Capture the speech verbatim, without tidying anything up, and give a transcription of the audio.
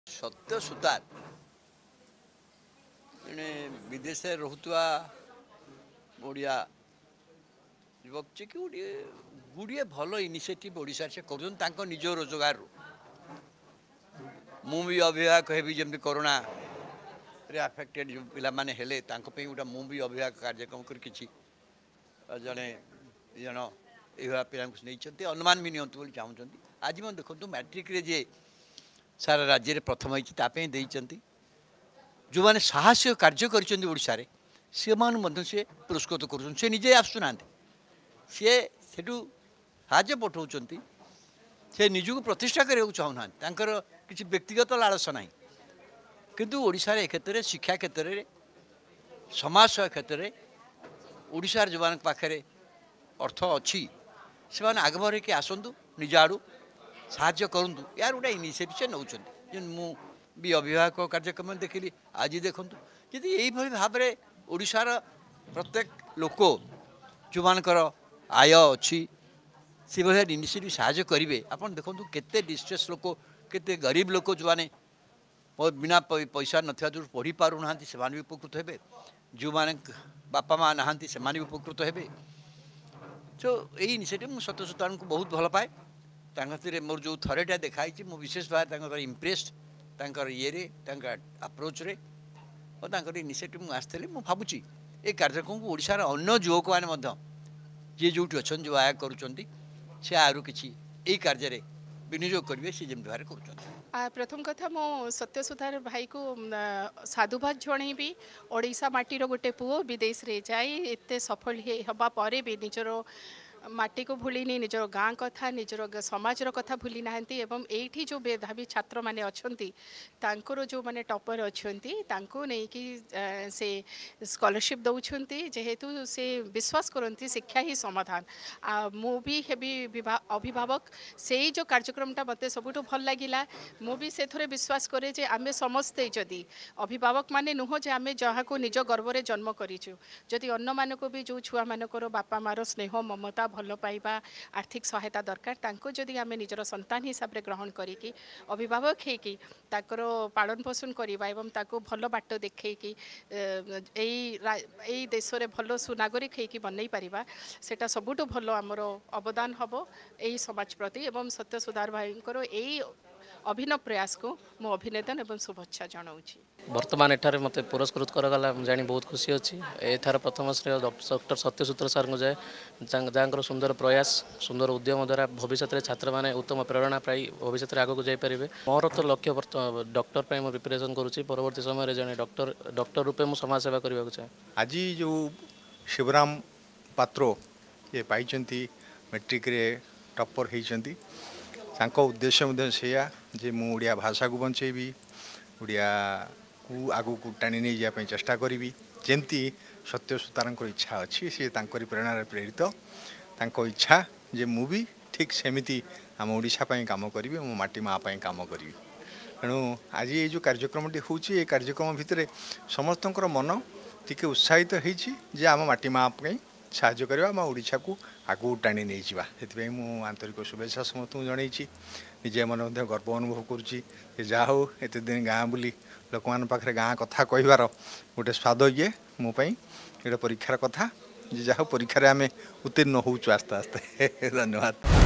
सत्य सुतार जड़े विदेश रोकवा ओडिया युवक चे कि गोटे गुड़िए भल इनिशिएटिव ओडिशा से कर निज रोजगार मु भी अभिभावक हेबी जमी कोरोना रे अफेक्टेड जो पिला माने हेले तांको गोटे मु भी अभिभावक कार्यक्रम कर किछि जड़े जन ये पिला नहीं अनुमान भी नियंतु चाहते आज मैं देखो मैट्रिक रे जे सारा राज्य में प्रथम होती जो मैंने साहस कार्य करशा सी से पुरस्कृत कर निजे आसुना सी से साहय पठाऊँ से निजक प्रतिष्ठा करने चाहूना कि व्यक्तिगत लालस ना किंतु ओडिशा रे क्षेत्र में शिक्षा क्षेत्र में समाज सेवा क्षेत्र में ओडिशा जो मान पाखे अर्थ अच्छी से आग बढ़ के आसतु निज आड़ू साहाय्य करूँ यार गोटे इनिशिएटिव से नौ मु भी अभिभावक कार्यक्रम देखिली आज देखूँ जी यही भाव में ओडिशार प्रत्येक लोक जो मानकर आय अच्छी से भाई इनिशिएटिव साहाय्य करेंगे आप देखो केते डिस्ट्रेस लोक केते गरीब लोक जो मैंने बिना पैसा न जो पढ़ी पार ना से भी उपकृत हे जो मैंने बापा माँ ना से भी उपकृत हे तो यही इनिशिएटिव मुझे सत्य सुतार को बहुत भल पाए मोर जो थरेटा देखाई मु विशेष भाव इम्प्रेस्ड ये अप्रोच रे और इनिशिएटिव मुझे आसती मुझे भावुँ ये कार्यक्रम को ओडिशार अन्य युवक मैंने जी जो अच्छा जो आया करुँच से आरु कि कार्य विनियोग करेंगे सी जमी भाव कर प्रथम कथा मो सत्य सुधार भाई को साधुवाद जनइबी ओडिशा माटीर गोटे पुओ विदेश रे जाए एत सफल हवा पर भी निजर माटी को भूलिनी निजर गाँ कथा निजर समाजर कथा भूली ना एठी जो मेधावी छात्र माने अछंती तांकर जो माने टॉपर अछंती तांको नहीं कि से स्कॉलरशिप दउछंती जेहेतु से विश्वास करती शिक्षा ही समाधान आ मु भी हेबी अभिभावक से जो कार्यक्रमटा मते सबुठो भल लागिला मु भी से थोरे विश्वास करे जे आमे समस्ते जदी अभिभावक माने नुह जे आमे जहा को निज गर्व रे जन्म करिछु जदी अन्य मानको भी जो छुआ मानकर बापा मार स्नेह ममता भल पाइबा आर्थिक सहायता दरकार तांको जदि आमे निजर संतान हिसाब रे ग्रहण करिकी अभिभावक हेकी ताकर पालन पोषण करिबा एवं ताको भल बाट देखैकी एई एई देश रे भल सुनागरिक हेकी बनै परिबा सेटा सबुठो भल हमर अवदान हबो एई समाज प्रति एवं सत्य सुधार भाईंकर एई अभिनव प्रयास को मु अभिनंदन एवं शुभेच्छा जनाऊँगी। वर्तमान एठारे मत पुरस्कृत कराला जानी बहुत खुशी अच्छी एथार प्रथम श्रेय डॉक्टर सत्यसूत्र सार को जाए जहाँ सुंदर प्रयास सुंदर उद्यम द्वारा भविष्य में छात्र मैंने उत्तम प्रेरणा पाई भविष्य में आगक जापर मोर तो लक्ष्य डॉक्टर पर प्रिपरेशन करुँची परवर्ती समय जड़े डॉक्टर डॉक्टर रूपे मुझे समाज सेवा करने को चाहे। आज जो शिवराम पात्रो ये पाई मैट्रिक रे टॉपर होती उद्देश्य से जे मु ओडिया भाषा को बंचेबी ओडिया को आगू को टाणी नहीं जाए चेष्टा करी जमती सत्य सुतार इच्छा अच्छी सी प्रेरणा प्रेरित तांको इच्छा जे मु भी ठीक सेमिति आम ओडिशा काम करी मो माटी माँ काम करी तेणु आज ये जो कार्यक्रम हो कार्यक्रम भितर समस्त मन टी उत्साहित होती आम माटी माँ साहाय्य करवा आम ओडिशा को आगू टाणी नहीं जावा से मुझे आंतरिक शुभेच्छा समस्त जनई निजे मन गर्व अनुभव करुँची जहा हो एत दिन गाँ बुली लोक मान पाखे गाँ कथा कहबार गोटे स्वाद ये मोपाई ये परीक्षार कथा जहा परीक्षा आम उत्तीर्ण होचु आस्ते आस्ते धन्यवाद।